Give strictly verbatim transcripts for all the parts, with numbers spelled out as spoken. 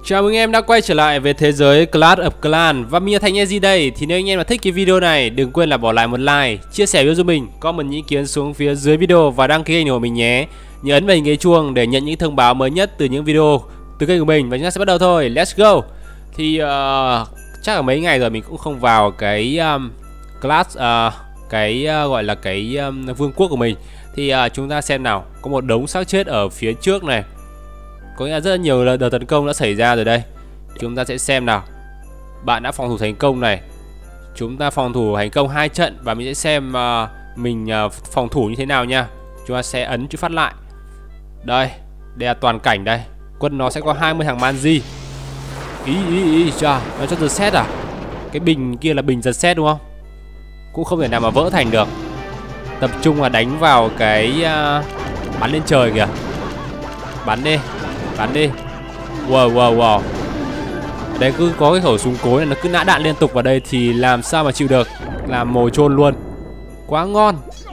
Chào mừng em đã quay trở lại với thế giới Clash of Clans. Và mình là Thành Easy đây. Thì nếu anh em mà thích cái video này, đừng quên là bỏ lại một like, chia sẻ video giúp mình, comment những ý kiến xuống phía dưới video và đăng ký kênh của mình nhé. Nhớ ấn vào hình cái chuông để nhận những thông báo mới nhất từ những video từ kênh của mình. Và chúng ta sẽ bắt đầu thôi. Let's go. Thì uh, chắc là mấy ngày rồi mình cũng không vào cái um, Clash uh, cái uh, gọi là cái um, vương quốc của mình. Thì uh, chúng ta xem nào. Có một đống xác chết ở phía trước này. Có nghĩa là rất là nhiều đợt tấn công đã xảy ra rồi đây. Chúng ta sẽ xem nào. Bạn đã phòng thủ thành công này. Chúng ta phòng thủ thành công hai trận. Và mình sẽ xem uh, mình uh, phòng thủ như thế nào nha. Chúng ta sẽ ấn chữ phát lại. Đây, đây là toàn cảnh đây. Quân nó sẽ có hai mươi thằng Manji. Ý ý ý chà, nó cho giật xét à? Cái bình kia là bình giật xét đúng không? Cũng không thể nào mà vỡ thành được. Tập trung là đánh vào cái uh, bắn lên trời kìa. Bắn đi. Bắn đi. Wow wow wow. Đấy cứ có cái khẩu súng cối này nó cứ nã đạn liên tục vào đây thì làm sao mà chịu được. Làm mồ chôn luôn. Quá ngon.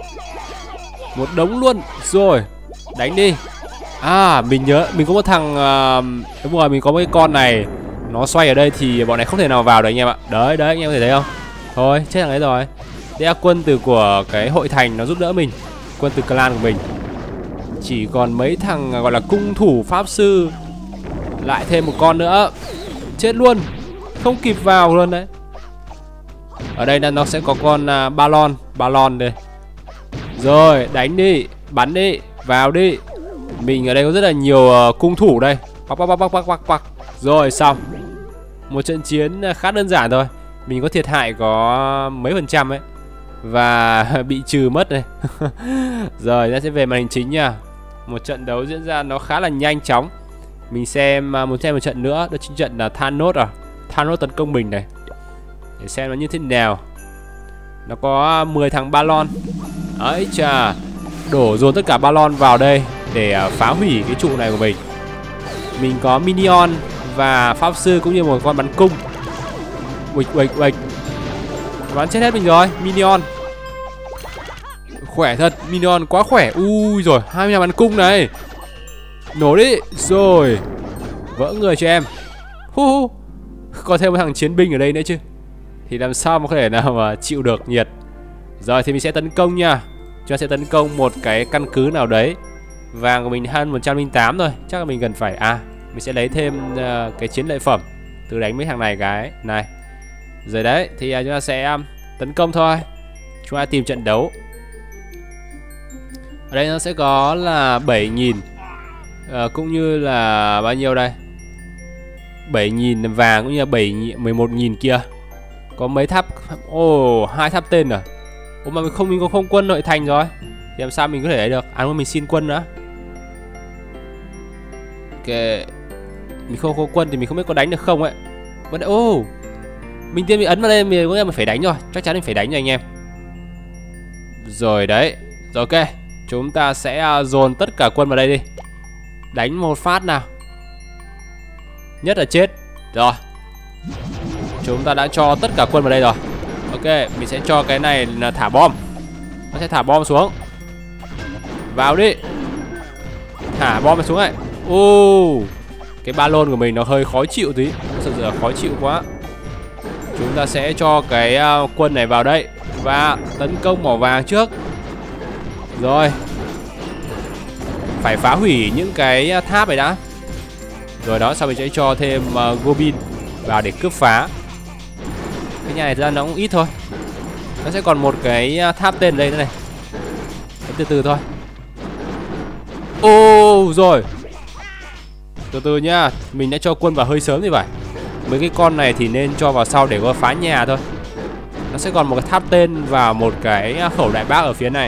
Một đống luôn. Rồi. Đánh đi. À mình nhớ mình có một thằng uh, đúng rồi mình có một cái con này. Nó xoay ở đây thì bọn này không thể nào vào được anh em ạ. Đấy đấy anh em có thể thấy không. Thôi chết thằng ấy rồi. Đây là quân từ của cái hội thành nó giúp đỡ mình. Quân từ clan của mình. Chỉ còn mấy thằng gọi là cung thủ pháp sư. Lại thêm một con nữa. Chết luôn. Không kịp vào luôn đấy. Ở đây là nó sẽ có con uh, Balon. Balon đây. Rồi đánh đi. Bắn đi. Vào đi. Mình ở đây có rất là nhiều uh, cung thủ đây. Bắc bắc bắc bắc bắc bắc. Rồi xong. Một trận chiến khá đơn giản thôi. Mình có thiệt hại có mấy phần trăm ấy. Và bị trừ mất này. Rồi ta sẽ về màn hình chính nha. Một trận đấu diễn ra nó khá là nhanh chóng. Mình xem muốn xem một trận nữa. Đó chính trận là Thanos à. Thanos tấn công mình này. Để xem nó như thế nào. Nó có mười thằng Balon. Ấy chà. Đổ dồn tất cả Balon vào đây để phá hủy cái trụ này của mình. Mình có Minion và Pháp Sư cũng như một con bắn cung. Uịch uịch uịch. Bắn chết hết mình rồi. Minion khỏe thật. Minion quá khỏe. Ui rồi hai mươi nhà bắn cung này. Nổ đi. Rồi. Vỡ người cho em. Hu hu. Còn thêm một thằng chiến binh ở đây nữa chứ. Thì làm sao mà có thể nào mà chịu được nhiệt. Rồi thì mình sẽ tấn công nha. Chúng ta sẽ tấn công một cái căn cứ nào đấy. Vàng của mình hơn một trăm lẻ tám rồi. Chắc là mình cần phải. À mình sẽ lấy thêm uh, cái chiến lợi phẩm. Từ đánh mấy thằng này cái này. Rồi đấy. Thì uh, chúng ta sẽ um, tấn công thôi. Chúng ta tìm trận đấu. Ở đây nó sẽ có là bảy nghìn à, cũng như là bao nhiêu đây? bảy nghìn vàng cũng như là bảy mười một nghìn kia. Có mấy tháp. Ồ, oh, hai tháp tên à? Ủa mà mình không mình có không quân nội thành rồi. Thì làm sao mình có thể lấy được? À mình xin quân nữa. Ok. Mình không có quân thì mình không biết có đánh được không ấy. Vẫn ô. Oh, mình tiên mình ấn vào đây mình có nghĩa mình phải đánh rồi. Chắc chắn mình phải đánh rồi anh em. Rồi đấy. Rồi ok. Chúng ta sẽ uh, dồn tất cả quân vào đây đi. Đánh một phát nào. Nhất là chết. Rồi. Chúng ta đã cho tất cả quân vào đây rồi. Ok, mình sẽ cho cái này là thả bom. Nó sẽ thả bom xuống. Vào đi. Thả bom xuống này. Ô, cái ba lôn của mình nó hơi khó chịu tí. Thật sự là khó chịu quá. Chúng ta sẽ cho cái uh, quân này vào đây. Và tấn công mỏ vàng trước. Rồi. Phải phá hủy những cái tháp này đã. Rồi đó, sau mình sẽ cho thêm uh, Goblin vào để cướp phá. Cái nhà này ra nó cũng ít thôi. Nó sẽ còn một cái tháp tên ở đây nữa này. Đến từ từ thôi. Ô oh, rồi. Từ từ nhá. Mình đã cho quân vào hơi sớm thì phải. Mấy cái con này thì nên cho vào sau để có phá nhà thôi. Nó sẽ còn một cái tháp tên và một cái khẩu đại bác ở phía này.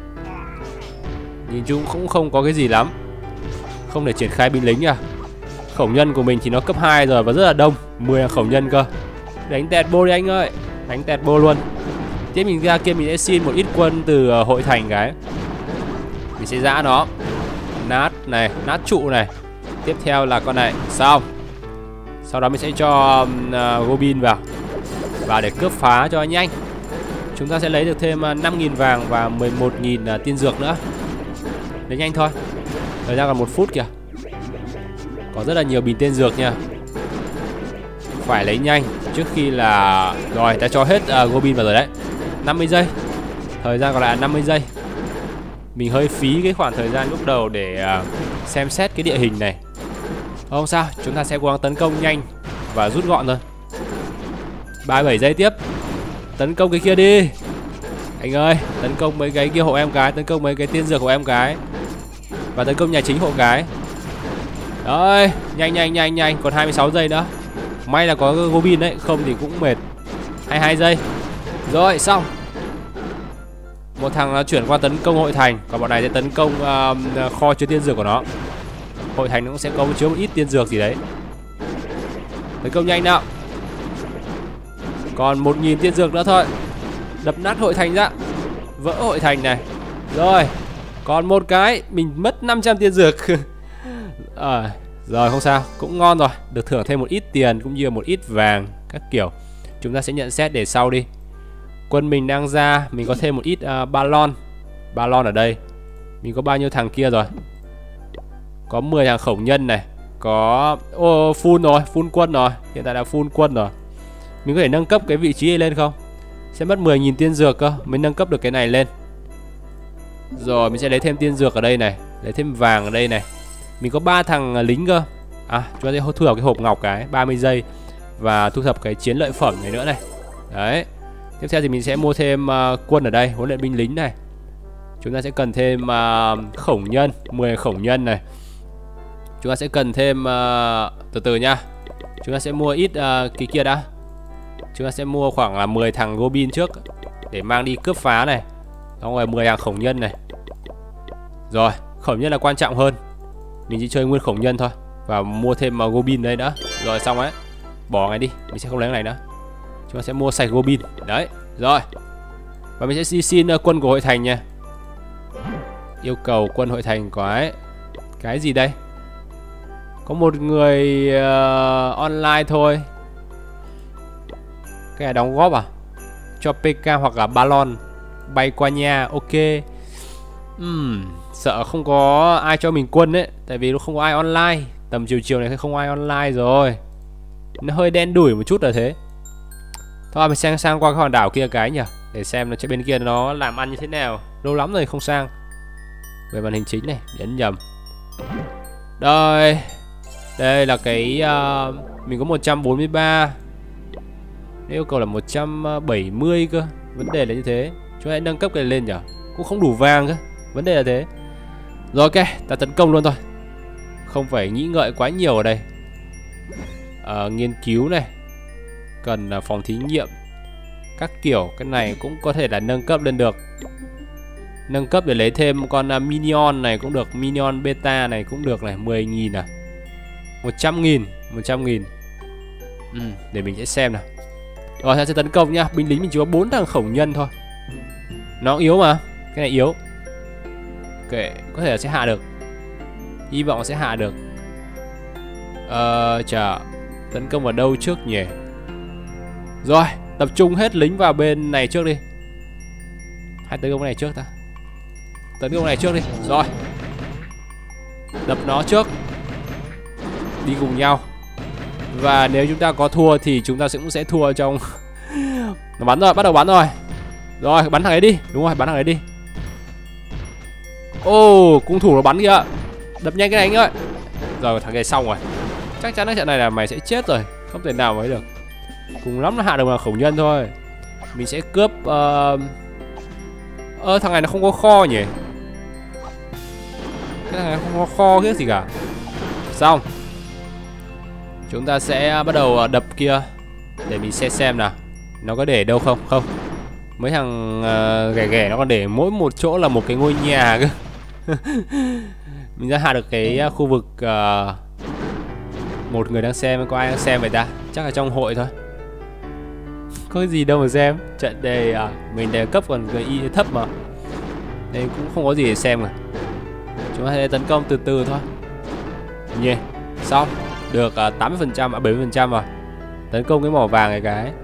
Nhìn chung cũng không có cái gì lắm. Không thể triển khai binh lính à. Khẩu nhân của mình thì nó cấp hai rồi và rất là đông. mười khẩu nhân cơ. Đánh tẹt bô đi anh ơi. Đánh tẹt bô luôn. Tiếp mình ra kia mình sẽ xin một ít quân từ uh, hội thành cái. Mình sẽ giã nó. Nát này, nát trụ này. Tiếp theo là con này. Xong. Sau đó mình sẽ cho uh, Goblin vào. Vào để cướp phá cho nhanh. Chúng ta sẽ lấy được thêm uh, năm nghìn vàng và mười một nghìn uh, tiên dược nữa. Lấy nhanh thôi. Thời gian còn một phút kìa. Có rất là nhiều bình tiên dược nha. phải lấy nhanh trước khi là... Rồi, ta cho hết uh, Goblin vào rồi đấy. năm mươi giây. Thời gian còn lại là năm mươi giây. Mình hơi phí cái khoảng thời gian lúc đầu để uh, xem xét cái địa hình này. Không sao, chúng ta sẽ cố gắng tấn công nhanh và rút gọn thôi. ba mươi bảy giây tiếp. Tấn công cái kia đi. Anh ơi, tấn công mấy cái kia hộ em cái. Tấn công mấy cái tiên dược hộ em cái. Và tấn công nhà chính hộ cái. Đấy, nhanh nhanh nhanh nhanh. Còn hai mươi sáu giây nữa. May là có Goblin đấy, không thì cũng mệt. hai mươi hai giây. Rồi, xong. Một thằng chuyển qua tấn công hội thành. Còn bọn này sẽ tấn công uh, kho chứa tiên dược của nó. Hội thành nó cũng sẽ có chứa một ít tiên dược gì đấy. Tấn công nhanh nào. Còn một nghìn tiên dược nữa thôi. Đập nát hội thành ra. Vỡ hội thành này. Rồi. Còn một cái. Mình mất năm trăm tiên dược. à, Rồi không sao. Cũng ngon rồi. Được thưởng thêm một ít tiền cũng như một ít vàng. Các kiểu. Chúng ta sẽ nhận xét để sau đi. Quân mình đang ra. Mình có thêm một ít uh, Balon. Balon ở đây. Mình có bao nhiêu thằng kia rồi? Có mười thằng khổng nhân này. Có... Ô, full rồi. Full quân rồi. Hiện tại là full quân rồi. Mình có thể nâng cấp cái vị trí này lên không? Sẽ mất mười nghìn tiên dược cơ mới nâng cấp được cái này lên. Rồi mình sẽ lấy thêm tiên dược ở đây này. Lấy thêm vàng ở đây này. Mình có ba thằng lính cơ. À, chúng ta sẽ thu thập cái hộp ngọc cái ba mươi giây. Và thu thập cái chiến lợi phẩm này nữa này. Đấy. Tiếp theo thì mình sẽ mua thêm uh, quân ở đây. Huấn luyện binh lính này. Chúng ta sẽ cần thêm uh, khổng nhân. mười khổng nhân này. Chúng ta sẽ cần thêm uh, từ từ nha. Chúng ta sẽ mua ít uh, cái kia đã. Chúng ta sẽ mua khoảng là mười thằng Goblin trước để mang đi cướp phá này. Xong rồi mười thằng khổng nhân này. Rồi, khổng nhân là quan trọng hơn. Mình chỉ chơi nguyên khổng nhân thôi. Và mua thêm uh, Goblin đây nữa. Rồi xong đấy. Bỏ ngay đi, mình sẽ không lấy cái này nữa. Chúng ta sẽ mua sạch Goblin. Đấy, rồi. Và mình sẽ đi xin uh, quân của hội thành nha. Yêu cầu quân hội thành có ấy. Cái gì đây? Có một người uh, online thôi. Cái này đóng góp à? Cho pê ca hoặc là Balon bay qua nhà, ok. uhm, Sợ không có ai cho mình quân đấy. Tại vì nó không có ai online. Tầm chiều chiều này không ai online rồi. Nó hơi đen đủi một chút là thế. Thôi mình sang sang qua cái hòn đảo kia cái nhỉ. Để xem nó trên bên kia nó làm ăn như thế nào. Lâu lắm rồi không sang. Về màn hình chính này, nhấn nhầm. Đây. Đây là cái uh, mình có một trăm bốn mươi ba. Yêu cầu là một trăm bảy mươi cơ. Vấn đề là như thế. Chúng ta hãy nâng cấp cái lên nhỉ. Cũng không đủ vàng cơ. Vấn đề là thế. Rồi ok, ta tấn công luôn thôi. Không phải nghĩ ngợi quá nhiều ở đây. à, Nghiên cứu này. Cần uh, phòng thí nghiệm. Các kiểu, cái này cũng có thể là nâng cấp lên được. Nâng cấp để lấy thêm con uh, Minion này cũng được. Minion beta này cũng được này. Mười nghìn à. Một trăm nghìn. Một trăm nghìn. ừ, Để mình sẽ xem nào. Rồi ta sẽ tấn công nhá. Binh lính mình chỉ có bốn thằng khổng nhân thôi. Nó yếu mà. Cái này yếu. Ok, có thể là sẽ hạ được. Hy vọng sẽ hạ được. Ờ, chà. Tấn công vào đâu trước nhỉ? Rồi, tập trung hết lính vào bên này trước đi. Hay tấn công cái này trước ta? Tấn công cái này trước đi. Rồi. Đập nó trước. Đi cùng nhau. Và nếu chúng ta có thua thì chúng ta cũng sẽ thua trong... Nó bắn rồi, bắt đầu bắn rồi. Rồi, bắn thằng ấy đi. Đúng rồi, bắn thằng ấy đi. Ô, oh, cung thủ nó bắn kìa. Đập nhanh cái này anh ơi. Rồi, thằng này xong rồi. Chắc chắn là trận này là mày sẽ chết rồi. Không thể nào mới được. Cùng lắm nó hạ được là khổng nhân thôi. Mình sẽ cướp... Ơ, uh... ờ, thằng này nó không có kho nhỉ? Cái thằng này không có kho cái gì cả. Xong. Chúng ta sẽ bắt đầu đập kia. Để mình xem xem nào. Nó có để đâu không? Không. Mấy thằng uh, ghẻ ghẻ nó còn để mỗi một chỗ là một cái ngôi nhà cơ. Mình đã hạ được cái uh, khu vực uh, một người đang xem. Có ai đang xem vậy ta? Chắc là trong hội thôi. Có cái gì đâu mà xem. Trận đề uh, mình đề cấp còn người y thấp mà. Đây cũng không có gì để xem cả. Chúng ta sẽ tấn công từ từ thôi. Yeah. Xong. Được uh, tám mươi phần trăm, à, bảy mươi phần trăm rồi. Tấn công cái mỏ vàng này cái.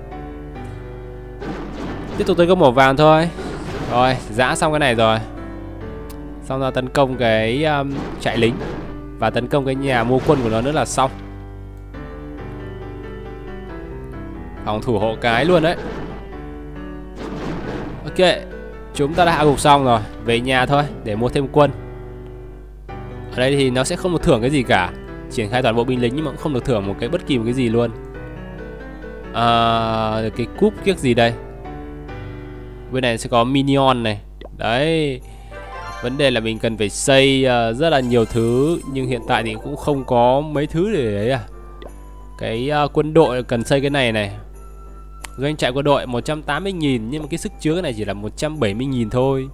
Tiếp tục tấn công mỏ vàng thôi. Rồi, giã xong cái này rồi. Xong ra tấn công cái um, trại lính. Và tấn công cái nhà mua quân của nó nữa là xong. Phòng thủ hộ cái luôn đấy. Ok, chúng ta đã hạ gục xong rồi. Về nhà thôi để mua thêm quân. Ở đây thì nó sẽ không được thưởng cái gì cả. Triển khai toàn bộ binh lính nhưng mà cũng không được thưởng một cái bất kỳ một cái gì luôn. À, cái cúp kiếc gì đây? Bên này sẽ có minion này. Đấy. Vấn đề là mình cần phải xây uh, rất là nhiều thứ. Nhưng hiện tại thì cũng không có mấy thứ để đấy à. Cái uh, quân đội cần xây cái này này. Doanh trại quân đội một trăm tám mươi nghìn. Nhưng mà cái sức chứa cái này chỉ là một trăm bảy mươi nghìn thôi.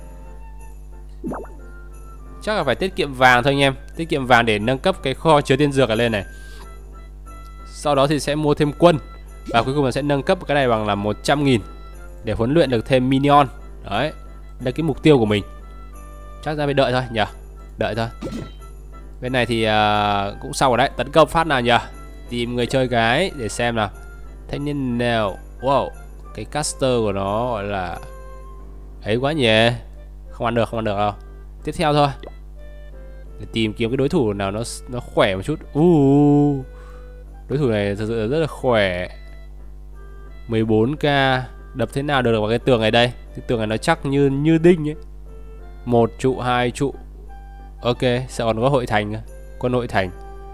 Chắc là phải tiết kiệm vàng thôi anh em. Tiết kiệm vàng để nâng cấp cái kho chứa tiên dược ở lên này. Sau đó thì sẽ mua thêm quân. Và cuối cùng là sẽ nâng cấp cái này bằng là một trăm nghìn. Để huấn luyện được thêm minion. Đấy, đây là cái mục tiêu của mình. Chắc ra phải đợi thôi nhỉ. Đợi thôi. Bên này thì uh, cũng xong rồi đấy. Tấn công phát nào nhỉ. Tìm người chơi cái để xem nào. Thanh niên nào. Wow, cái caster của nó gọi là ấy quá nhỉ. Không ăn được, không ăn được đâu. Tiếp theo thôi. Để tìm kiếm cái đối thủ nào nó nó khỏe một chút. uh, Đối thủ này thực sự rất là khỏe. Mười bốn k. Đập thế nào được vào cái tường này đây. Cái tường này nó chắc như như đinh ấy. Một trụ, hai trụ. Ok, sẽ còn có hội thành. Quân hội thành.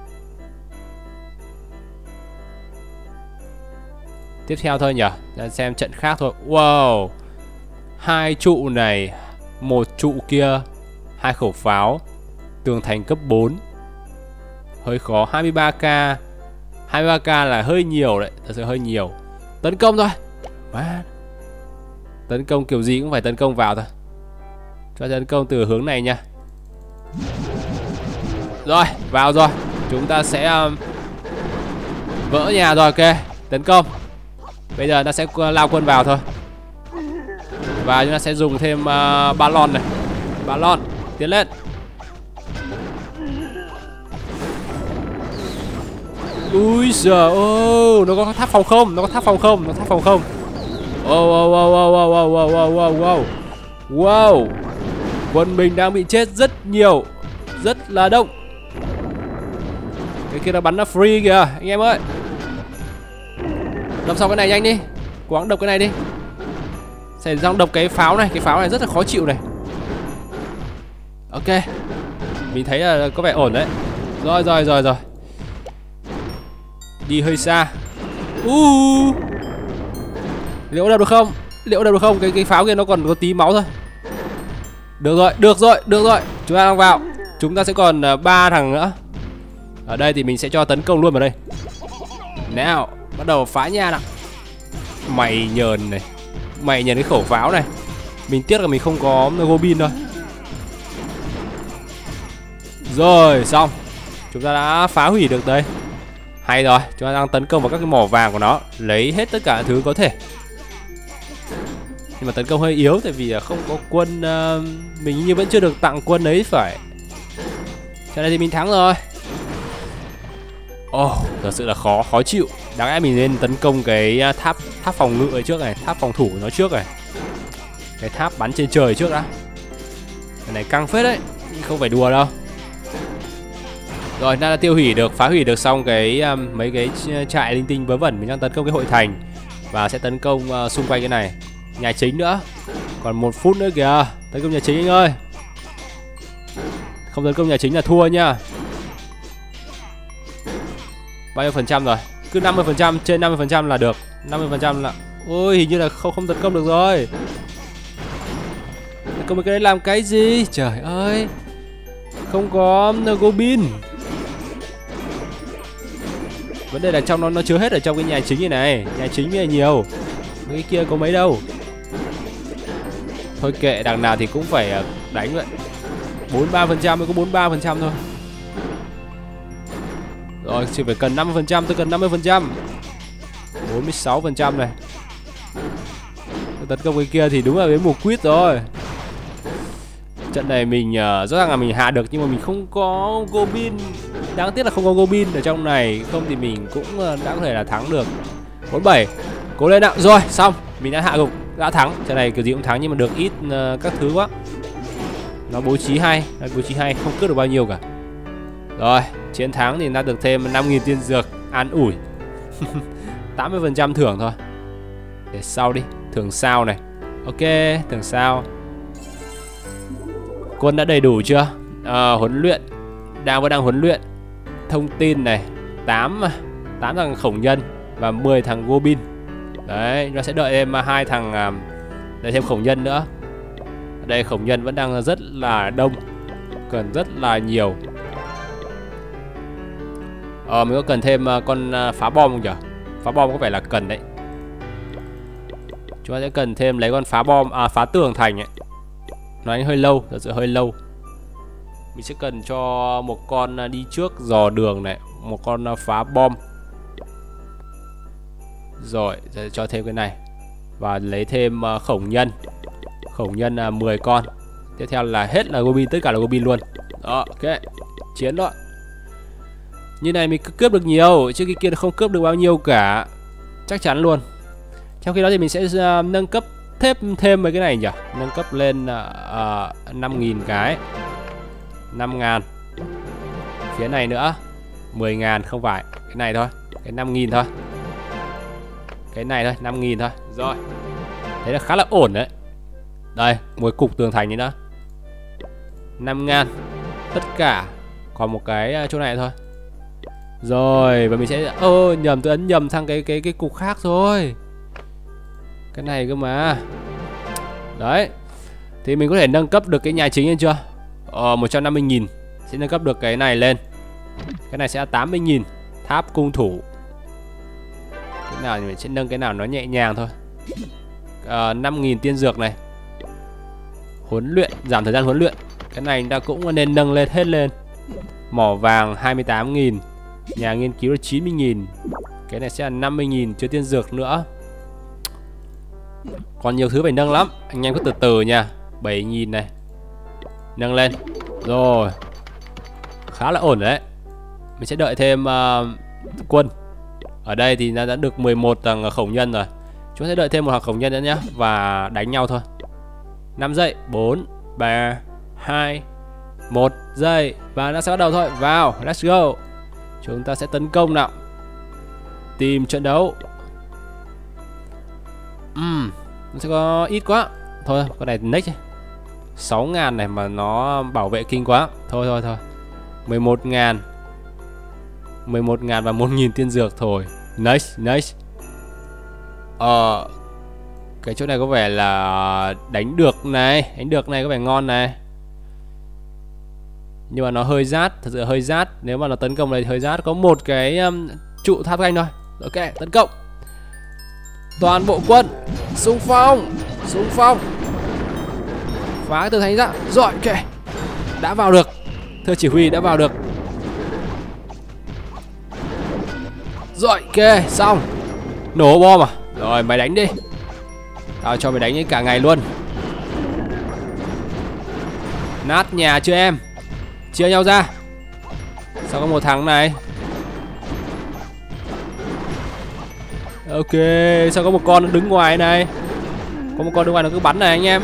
Tiếp theo thôi nhỉ. Ra xem trận khác thôi. Wow, hai trụ này, một trụ kia, hai khẩu pháo, tường thành cấp bốn. Hơi khó. Hai mươi ba k. Hai mươi ba k là hơi nhiều đấy. Thật sự hơi nhiều. Tấn công thôi. Má. Tấn công kiểu gì cũng phải tấn công vào thôi. Cho tấn công từ hướng này nha. Rồi, vào rồi. Chúng ta sẽ um, vỡ nhà rồi. Ok, tấn công. Bây giờ ta sẽ lao quân vào thôi. Và chúng ta sẽ dùng thêm uh, ballon này. Ballon, tiến lên. Ui giời ơi, nó có tháp phòng không? Nó có tháp phòng không? Nó tháp phòng không? Wow, wow, wow, wow, wow, wow, wow, wow, wow. Wow. Quân mình đang bị chết rất nhiều. Rất là đông. Cái kia nó bắn nó free kìa anh em ơi. Đập xong cái này nhanh đi. Cố gắng đập cái này đi. Sẽ xong đập cái pháo này. Cái pháo này rất là khó chịu này. Ok. Mình thấy là có vẻ ổn đấy. Rồi rồi rồi rồi. Đi hơi xa. uh. Liệu đập được không? Liệu đập được không? Cái cái pháo kia nó còn có tí máu thôi. Được rồi, được rồi, được rồi. Chúng ta đang vào. Chúng ta sẽ còn ba thằng nữa. Ở đây thì mình sẽ cho tấn công luôn vào đây. Nào, bắt đầu phá nhà nào. Mày nhờn này. Mày nhờn cái khẩu pháo này. Mình tiếc là mình không có Goblin thôi. Rồi, xong. Chúng ta đã phá hủy được đây. Hay rồi, chúng ta đang tấn công vào các cái mỏ vàng của nó. Lấy hết tất cả thứ có thể. Nhưng mà tấn công hơi yếu. Tại vì không có quân. uh, Mình như vẫn chưa được tặng quân ấy phải. Cho nên thì mình thắng rồi. Ồ, oh, thật sự là khó, khó chịu. Đáng lẽ mình nên tấn công cái tháp tháp phòng ngự ở trước này. Tháp phòng thủ của nó trước này. Cái tháp bắn trên trời trước đã. Cái này căng phết đấy. Không phải đùa đâu. Rồi, đã tiêu hủy được, phá hủy được xong cái um, mấy cái trại linh tinh vớ vẩn. Mình đang tấn công cái hội thành. Và sẽ tấn công uh, xung quanh cái này. Nhà chính nữa. Còn một phút nữa kìa. Tấn công nhà chính anh ơi. Không tấn công nhà chính là thua nha. Bao nhiêu phần trăm rồi? Cứ năm mươi phần trăm, trên năm mươi phần trăm là được. năm mươi phần trăm là... Ôi, hình như là không không tấn công được rồi. Tấn công cái đấy làm cái gì? Trời ơi. Không có Goblin. Vấn đề là trong nó nó chứa hết ở trong cái nhà chính này này. Nhà chính mới là nhiều. Cái kia có mấy đâu. Thôi kệ, đằng nào thì cũng phải đánh vậy. bốn mươi ba phần trăm mới có bốn mươi ba phần trăm thôi. Rồi, chỉ phải cần năm mươi phần trăm, tôi cần năm mươi phần trăm. bốn mươi sáu phần trăm này. Tấn công cái kia thì đúng là cái mục quýt rồi. Trận này mình uh, rõ ràng là mình hạ được nhưng mà mình không có Goblin. Đáng tiếc là không có Goblin ở trong này. Không thì mình cũng uh, đã có thể là thắng được. bốn mươi bảy. Cố lên nào. Rồi, xong. Mình đã hạ gục, đã thắng. Trận này kiểu gì cũng thắng nhưng mà được ít uh, các thứ quá. Nó bố trí hay, nó bố trí hay, không cướp được bao nhiêu cả. Rồi, chiến thắng thì ta được thêm năm nghìn tiên dược, an ủi. tám mươi phần trăm thưởng thôi. Để sau đi, thưởng sao này. Ok, thưởng sao. Quân đã đầy đủ chưa? À, huấn luyện. Đang vẫn đang huấn luyện. Thông tin này, tám tám thằng khổng nhân và mười thằng goblin. Đấy, nó sẽ đợi thêm hai thằng, đợi thêm khổng nhân nữa. Đây khổng nhân vẫn đang rất là đông, cần rất là nhiều. Ờ, mình có cần thêm con phá bom không nhỉ? Phá bom có vẻ là cần đấy. Chúng ta sẽ cần thêm lấy con phá bom, à phá tường thành ấy. Nó đánh hơi lâu, thật sự hơi lâu. Mình sẽ cần cho một con đi trước dò đường này, một con phá bom. Rồi, sẽ cho thêm cái này. Và lấy thêm khổng nhân. Khổng nhân là mười con. Tiếp theo là hết là goblin, tất cả là goblin luôn. Đó, ok. Chiến đó. Như này mình cứ cướp được nhiều, chứ cái kia không cướp được bao nhiêu cả. Chắc chắn luôn. Trong khi đó thì mình sẽ uh, nâng cấp thêm thêm mấy cái này nhỉ. Nâng cấp lên uh, năm nghìn cái. năm ngàn. Phía này nữa mười ngàn, không phải. Cái này thôi, cái năm nghìn thôi. Cái này thôi, năm nghìn thôi. Rồi, thế là khá là ổn đấy. Đây, một cục tường thành này nữa, năm ngàn. Tất cả. Còn một cái chỗ này thôi. Rồi, và mình sẽ... Ơ, nhầm, tôi ấn nhầm sang cái cái cái cục khác rồi. Cái này cơ mà. Đấy. Thì mình có thể nâng cấp được cái nhà chính lên chưa? Ờ, một trăm năm mươi nghìn. Sẽ nâng cấp được cái này lên. Cái này sẽ là tám mươi nghìn. Tháp cung thủ. Cái nào thì mình sẽ nâng cái nào nó nhẹ nhàng thôi. Ờ, năm nghìn tiên dược này. Huấn luyện, giảm thời gian huấn luyện. Cái này ta cũng nên nâng lên hết lên. Mỏ vàng hai mươi tám nghìn. Nhà nghiên cứu là chín mươi nghìn. Cái này sẽ là năm mươi nghìn, chưa tiên dược nữa. Còn nhiều thứ phải nâng lắm. Anh em cứ từ từ nha. bảy nghìn này. Nâng lên. Rồi. Khá là ổn đấy. Mình sẽ đợi thêm uh, quân. Ở đây thì đã được mười một thằng khổng nhân rồi. Chúng ta sẽ đợi thêm một thằng khổng nhân nữa nhé. Và đánh nhau thôi. năm giây. Bốn, ba, hai, một giây. Và nó sẽ bắt đầu thôi. Vào, let's go. Chúng ta sẽ tấn công nào. Tìm trận đấu. Ừm, nó sẽ có ít quá. Thôi, con này next. sáu ngàn này mà nó bảo vệ kinh quá. Thôi thôi thôi. mười một ngàn. mười một ngàn và một nghìn tiên dược thôi. Next, next. Ờ, cái chỗ này có vẻ là đánh được này. Đánh được này có vẻ ngon này. Nhưng mà nó hơi rát, thật sự hơi rát. Nếu mà nó tấn công này thì hơi rát. Có một cái um, trụ tháp canh thôi. Ok, tấn công. Toàn bộ quân xung phong. Xung phong. Phá cái tường thành ra. Rồi, ok. Đã vào được. Thưa chỉ huy, đã vào được. Rồi, ok, xong. Nổ bom à. Rồi, mày đánh đi. Tao cho mày đánh cả ngày luôn. Nát nhà chưa em. Chia nhau ra. Sao có một thằng này. Ok, sao có một con đứng ngoài này. Có một con đứng ngoài nó cứ bắn này anh em.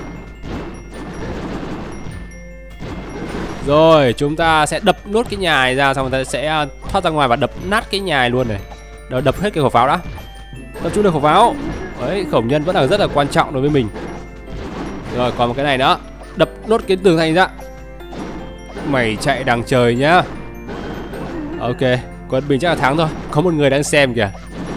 Rồi, chúng ta sẽ đập nốt cái nhà này ra. Xong người ta sẽ thoát ra ngoài và đập nát cái nhà này luôn này. Đập, đập hết cái khẩu pháo đã. Tập trung được khẩu pháo. Đấy, khổng nhân vẫn là rất là quan trọng đối với mình. Rồi, còn một cái này nữa. Đập nốt cái tường thành ra. Mày chạy đằng trời nhá. Ok, quân mình chắc là thắng thôi. Có một người đang xem kìa.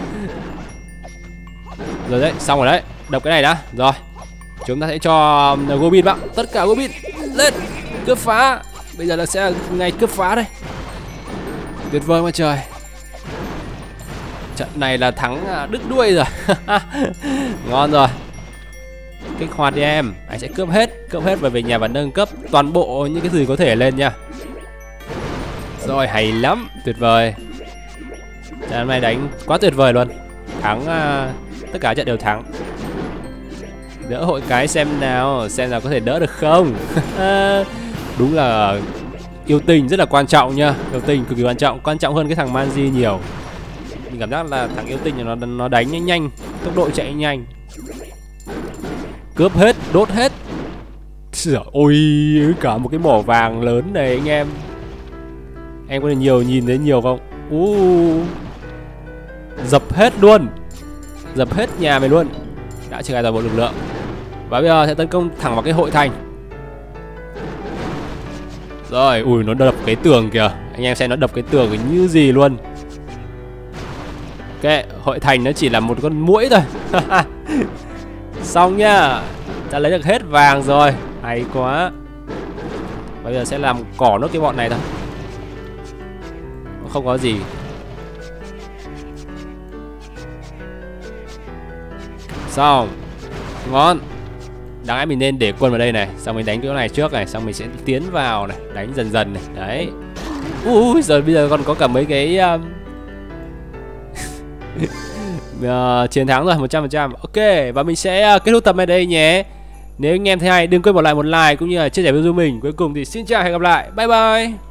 Rồi đấy, xong rồi đấy. Đập cái này đã. Rồi, chúng ta sẽ cho goblin vào. Tất cả goblin lên. Cướp phá. Bây giờ là sẽ ngày cướp phá đây. Tuyệt vời mà trời. Trận này là thắng đứt đuôi rồi. Ngon rồi. Kích hoạt đi em. Anh sẽ cướp hết. Cướp hết và về nhà và nâng cấp toàn bộ những cái gì có thể lên nha. Rồi, hay lắm. Tuyệt vời. Trận này đánh quá tuyệt vời luôn. Thắng uh, tất cả trận đều thắng. Đỡ hội cái xem nào. Xem nào có thể đỡ được không. Đúng là yêu tình rất là quan trọng nha. Yêu tình cực kỳ quan trọng. Quan trọng hơn cái thằng Manji nhiều. Mình cảm giác là thằng yêu tinh nó nó đánh nhanh nhanh, tốc độ chạy nhanh. Cướp hết, đốt hết. Trời ôi, cả một cái mỏ vàng lớn này anh em. Em có nhiều nhìn thấy nhiều không? Uh. Dập hết luôn. Dập hết nhà mày luôn. Đã triển khai toàn bộ lực lượng. Và bây giờ sẽ tấn công thẳng vào cái hội thành. Rồi, ui nó đập cái tường kìa. Anh em xem nó đập cái tường như gì luôn. Ok, hội thành nó chỉ là một con muỗi thôi. Xong nhá. Ta lấy được hết vàng rồi. Hay quá. Bây giờ sẽ làm cỏ nốt cái bọn này thôi. Không có gì. Xong. Ngon. Đáng lẽ mình nên để quân vào đây này. Xong mình đánh cái này trước này. Xong mình sẽ tiến vào này. Đánh dần dần này. Đấy. Ui rồi bây giờ còn có cả mấy cái um... uh, chiến thắng rồi một trăm phần trăm. Ok. Và mình sẽ uh, kết thúc tập này đây nhé. Nếu anh em thấy hay đừng quên bỏ lại một like cũng như là chia sẻ video mình. Cuối cùng thì xin chào và hẹn gặp lại. Bye bye.